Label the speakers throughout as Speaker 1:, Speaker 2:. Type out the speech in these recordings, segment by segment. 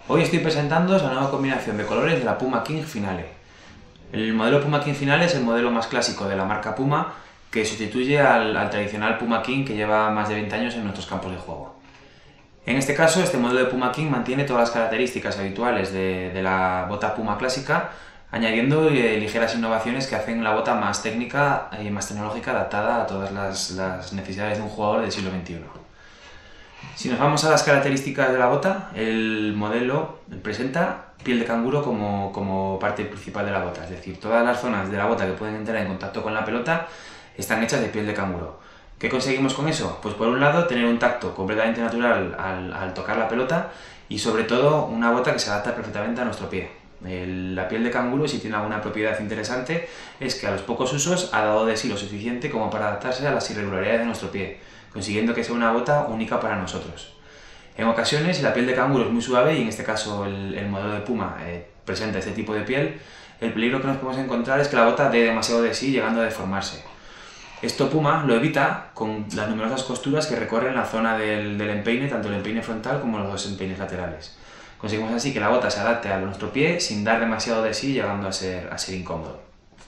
Speaker 1: Hoy estoy presentando la nueva combinación de colores de la Puma King Finale. El modelo Puma King Finale es el modelo más clásico de la marca Puma, que sustituye al tradicional Puma King que lleva más de 20 años en nuestros campos de juego. En este caso, este modelo de Puma King mantiene todas las características habituales de la bota Puma clásica, añadiendo ligeras innovaciones que hacen la bota más técnica y más tecnológica, adaptada a todas las necesidades de un jugador del siglo XXI. Si nos vamos a las características de la bota, el modelo presenta piel de canguro como parte principal de la bota, es decir, todas las zonas de la bota que pueden entrar en contacto con la pelota están hechas de piel de canguro. ¿Qué conseguimos con eso? Pues por un lado tener un tacto completamente natural al tocar la pelota y sobre todo una bota que se adapta perfectamente a nuestro pie. La piel de canguro, si tiene alguna propiedad interesante, es que a los pocos usos ha dado de sí lo suficiente como para adaptarse a las irregularidades de nuestro pie, consiguiendo que sea una bota única para nosotros. En ocasiones, si la piel de canguro es muy suave, y en este caso el modelo de Puma presenta este tipo de piel, el peligro que nos podemos encontrar es que la bota dé demasiado de sí, llegando a deformarse. Esto Puma lo evita con las numerosas costuras que recorren la zona del empeine, tanto el empeine frontal como los dos empeines laterales. Conseguimos así que la bota se adapte a nuestro pie sin dar demasiado de sí, llegando a ser incómodo.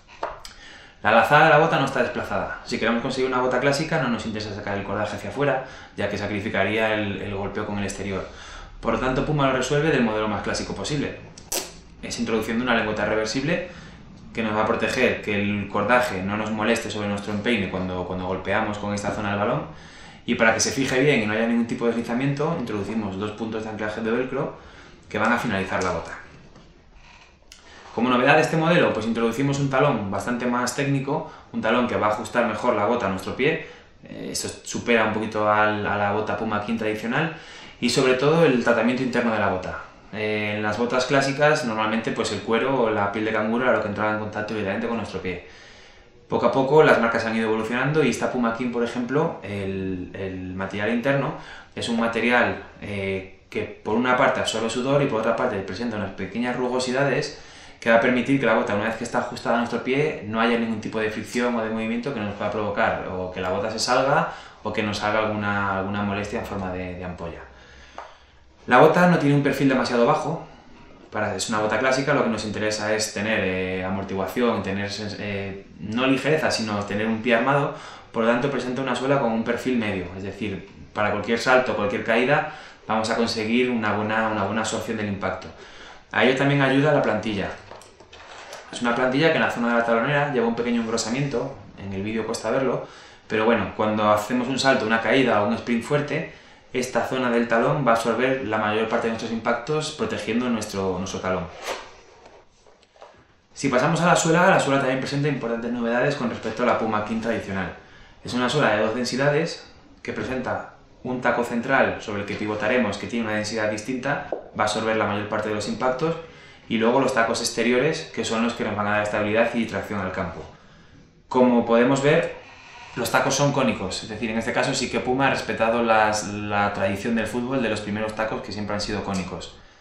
Speaker 1: La lazada de la bota no está desplazada. Si queremos conseguir una bota clásica, no nos interesa sacar el cordaje hacia afuera, ya que sacrificaría el golpeo con el exterior. Por lo tanto, Puma lo resuelve del modelo más clásico posible. Es introduciendo una lengüeta reversible que nos va a proteger que el cordaje no nos moleste sobre nuestro empeine cuando golpeamos con esta zona del balón. Y para que se fije bien y no haya ningún tipo de deslizamiento, introducimos dos puntos de anclaje de velcro que van a finalizar la bota. Como novedad de este modelo, pues introducimos un talón bastante más técnico, un talón que va a ajustar mejor la bota a nuestro pie. Esto supera un poquito a la bota Puma King tradicional, y sobre todo el tratamiento interno de la bota. En las botas clásicas normalmente pues el cuero o la piel de canguro era lo que entraba en contacto directamente con nuestro pie. Poco a poco las marcas han ido evolucionando y esta Puma King, por ejemplo, el material interno es un material que por una parte absorbe sudor y por otra parte presenta unas pequeñas rugosidades que va a permitir que la bota, una vez que está ajustada a nuestro pie, no haya ningún tipo de fricción o de movimiento que nos pueda provocar o que la bota se salga o que nos salga alguna molestia en forma de ampolla. La bota no tiene un perfil demasiado bajo. Es una bota clásica, lo que nos interesa es tener amortiguación, tener no ligereza, sino tener un pie armado. Por lo tanto, presenta una suela con un perfil medio, es decir, para cualquier salto, cualquier caída, vamos a conseguir una buena absorción del impacto. A ello también ayuda la plantilla. Es una plantilla que en la zona de la talonera lleva un pequeño engrosamiento, en el vídeo cuesta verlo, pero bueno, cuando hacemos un salto, una caída o un sprint fuerte, esta zona del talón va a absorber la mayor parte de nuestros impactos, protegiendo nuestro talón. Si pasamos a la suela también presenta importantes novedades con respecto a la Puma King tradicional. Es una suela de dos densidades que presenta un taco central sobre el que pivotaremos, que tiene una densidad distinta, va a absorber la mayor parte de los impactos, y luego los tacos exteriores, que son los que nos van a dar estabilidad y tracción al campo. Como podemos ver, los tacos son cónicos, es decir, en este caso sí que Puma ha respetado la tradición del fútbol de los primeros tacos, que siempre han sido cónicos.